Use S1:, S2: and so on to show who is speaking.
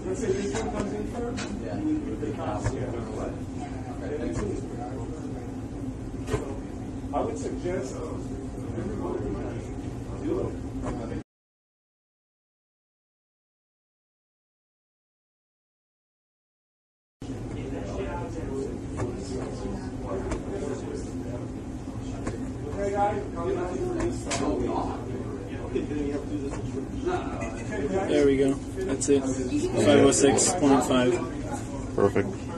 S1: Let's say this one comes in first.
S2: Yeah.
S1: I would suggest hey guys,
S3: There we go. That's it. 506.5.
S4: Perfect.